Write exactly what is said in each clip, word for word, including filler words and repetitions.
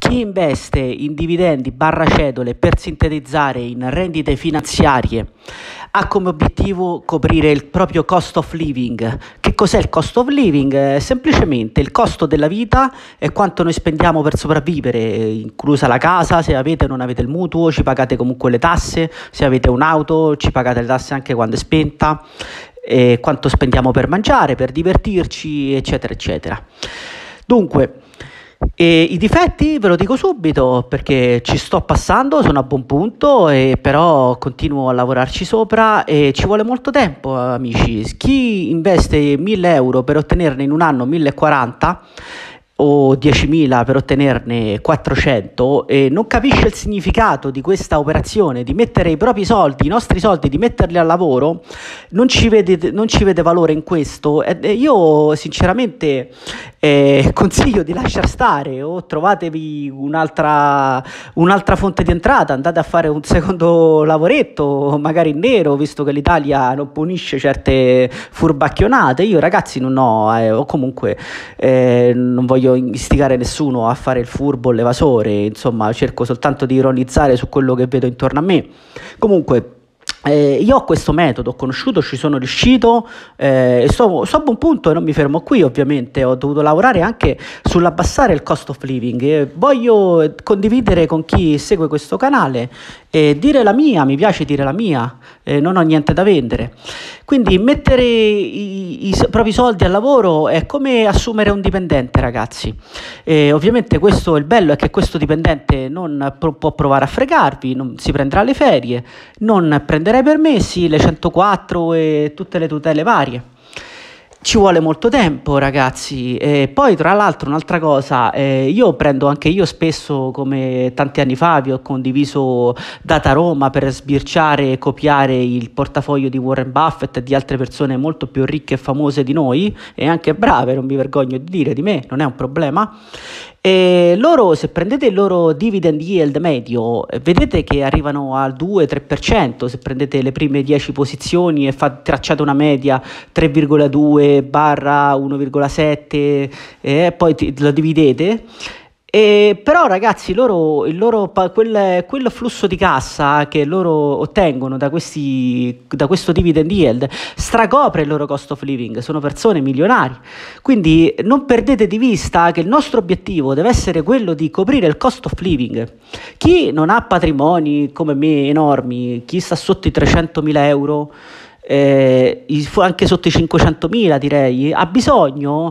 chi investe in dividendi barra cedole per sintetizzare in rendite finanziarie ha come obiettivo coprire il proprio cost of living. Che cos'è il cost of living? Eh, semplicemente il costo della vita è quanto noi spendiamo per sopravvivere, inclusa la casa. Se avete o non avete il mutuo, ci pagate comunque le tasse. Se avete un'auto, ci pagate le tasse anche quando è spenta. E quanto spendiamo per mangiare, per divertirci, eccetera eccetera. Dunque, e i difetti ve lo dico subito perché ci sto passando, sono a buon punto, e però continuo a lavorarci sopra e ci vuole molto tempo, amici. Chi investe mille euro per ottenerne in un anno mille e quaranta o diecimila per ottenerne quattrocento e non capisce il significato di questa operazione, di mettere i propri soldi, i nostri soldi, di metterli al lavoro, non ci vede, non ci vede valore in questo. E io sinceramente eh, consiglio di lasciar stare, o trovatevi un'altra, un'altra fonte di entrata, andate a fare un secondo lavoretto, magari in nero, visto che l'Italia non punisce certe furbacchionate. Io ragazzi non ho, eh, o comunque eh, non voglio istigare nessuno a fare il furbo o l'evasore, insomma cerco soltanto di ironizzare su quello che vedo intorno a me. Comunque Eh, io ho questo metodo, ho conosciuto, ci sono riuscito, eh, e sto, sto a buon punto e non mi fermo qui. Ovviamente ho dovuto lavorare anche sull'abbassare il cost of living, e voglio condividere con chi segue questo canale e dire la mia. Mi piace dire la mia, eh, non ho niente da vendere. Quindi mettere i, i propri soldi al lavoro è come assumere un dipendente, ragazzi. Eh, ovviamente questo, il bello è che questo dipendente non pro- può provare a fregarvi, non si prenderà le ferie, non prenderà i permessi, le centoquattro e tutte le tutele varie. Ci vuole molto tempo, ragazzi. E poi tra l'altro un'altra cosa, eh, io prendo anche io spesso, come tanti anni fa vi ho condiviso Data Roma, per sbirciare e copiare il portafoglio di Warren Buffett e di altre persone molto più ricche e famose di noi, e anche brave, non mi vergogno di dire, di me, non è un problema. E loro, se prendete il loro dividend yield medio, vedete che arrivano al due tre per cento. Se prendete le prime dieci posizioni e fa, tracciate una media tre virgola due barra uno virgola sette, e poi ti, lo dividete. E però ragazzi, loro, il loro, quel, quel flusso di cassa che loro ottengono da, questi, da questo dividend yield stracopre il loro cost of living. Sono persone milionari, quindi non perdete di vista che il nostro obiettivo deve essere quello di coprire il cost of living. Chi non ha patrimoni come me enormi, chi sta sotto i trecentomila euro, Eh, anche sotto i cinquecentomila direi, ha bisogno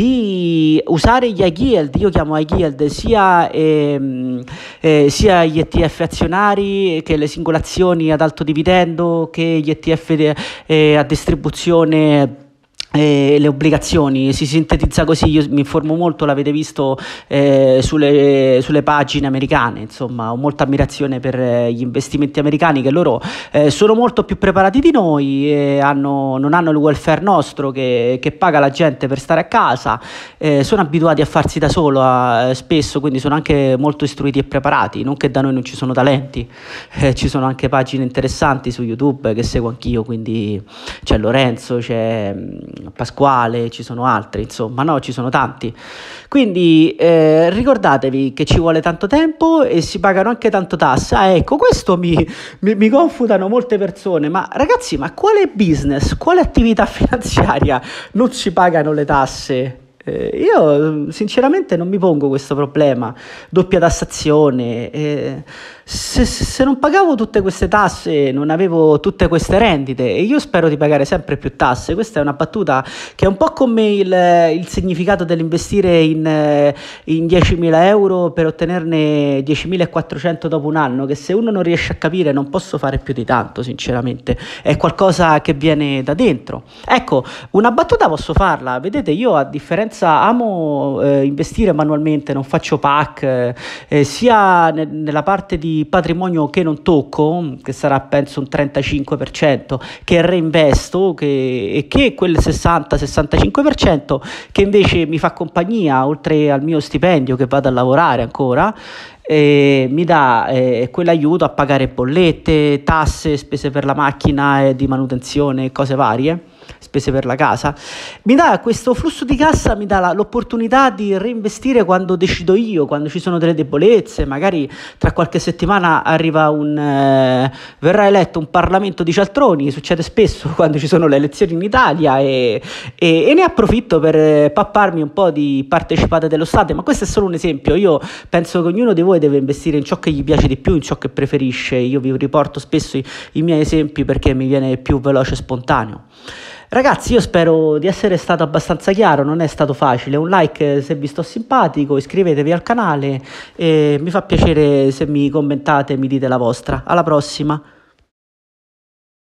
di usare gli high yield. Io chiamo high yield sia, ehm, eh, sia gli E T F azionari, che le singolazioni ad alto dividendo, che gli E T F de, eh, a distribuzione, eh, le obbligazioni. Si sintetizza così, io mi informo molto, l'avete visto eh, sulle, sulle pagine americane. Insomma, ho molta ammirazione per eh, gli investimenti americani, che loro eh, sono molto più preparati di noi, e hanno, non hanno il welfare nostro che, che paga la gente per stare a casa, eh, sono abituati a farsi da solo a, spesso, quindi sono anche molto istruiti e preparati. Non che da noi non ci sono talenti, eh, ci sono anche pagine interessanti su YouTube che seguo anch'io, quindi c'è Lorenzo, c'è Pasquale, ci sono altri, insomma, no, ci sono tanti. Quindi eh, ricordatevi che ci vuole tanto tempo e si pagano anche tanto tasse. Ah, ecco, questo mi, mi, mi confutano molte persone. Ma ragazzi, ma quale business, quale attività finanziaria non si pagano le tasse? Eh, io sinceramente non mi pongo questo problema. Doppia tassazione, eh, se, se non pagavo tutte queste tasse non avevo tutte queste rendite, e io spero di pagare sempre più tasse. Questa è una battuta che è un po' come il, il significato dell'investire in, in diecimila euro per ottenerne diecimilaquattrocento dopo un anno, che se uno non riesce a capire non posso fare più di tanto, sinceramente. È qualcosa che viene da dentro. Ecco, una battuta posso farla. Vedete, io a differenza amo eh, investire manualmente, non faccio P A C, eh, sia ne, nella parte di patrimonio che non tocco, che sarà penso un trentacinque per cento, che reinvesto, che, e che quel sessanta sessantacinque per cento che invece mi fa compagnia, oltre al mio stipendio che vado a lavorare ancora, eh, mi dà eh, quell'aiuto a pagare bollette, tasse, spese per la macchina e di manutenzione e cose varie. spese per la casa, mi dà questo flusso di cassa, mi dà la, l'opportunità di reinvestire quando decido io, quando ci sono delle debolezze, magari tra qualche settimana arriva un eh, verrà eletto un Parlamento di cialtroni, succede spesso quando ci sono le elezioni in Italia, e, e, e ne approfitto per eh, papparmi un po' di partecipate dello Stato. Ma questo è solo un esempio. Io penso che ognuno di voi deve investire in ciò che gli piace di più, in ciò che preferisce. Io vi riporto spesso i, i miei esempi perché mi viene più veloce e spontaneo. Ragazzi, io spero di essere stato abbastanza chiaro, non è stato facile. Un like se vi sto simpatico, iscrivetevi al canale e mi fa piacere se mi commentate e mi dite la vostra. Alla prossima!